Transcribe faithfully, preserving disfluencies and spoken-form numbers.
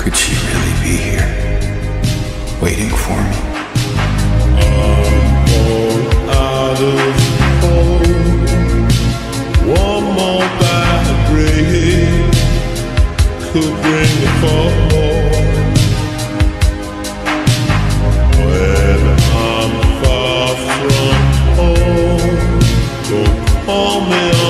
Could she really be here, waiting for me? I'm all out of hope. One more bad break could bring the fall. When I'm far from home, don't call me